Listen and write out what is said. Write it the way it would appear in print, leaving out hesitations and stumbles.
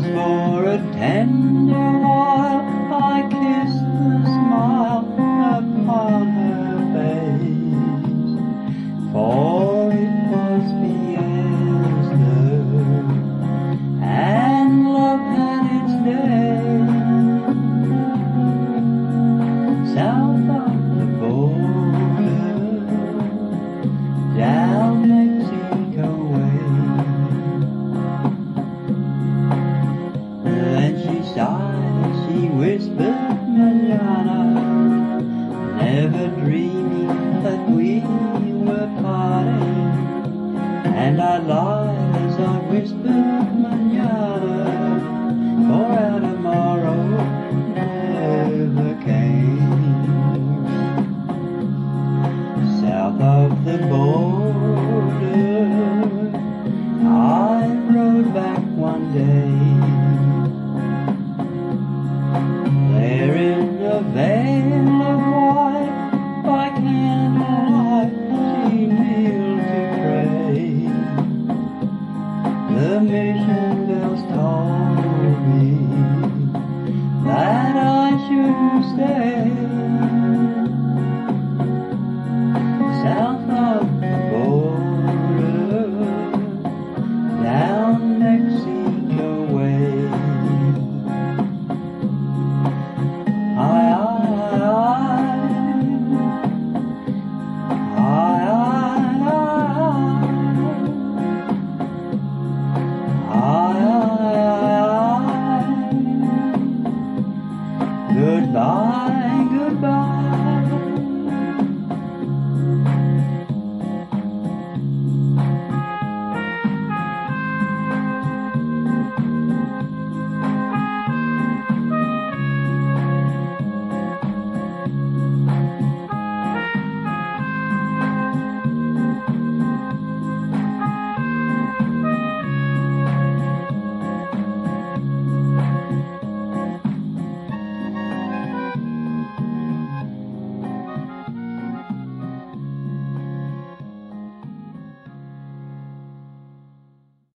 Just for a tender while I kissed the smile upon her face, for it was fiesta, and love had its day. South of the border, down Mexico way. Then she sighed, she whispered, Manana, never dreaming that we were parting. And I lied as I whispered, Manana, for our tomorrow never came. South of the border, I rode back one day. There in a veil of white, by candlelight, she kneeled to pray. The mission bells told me that I shouldn't stay.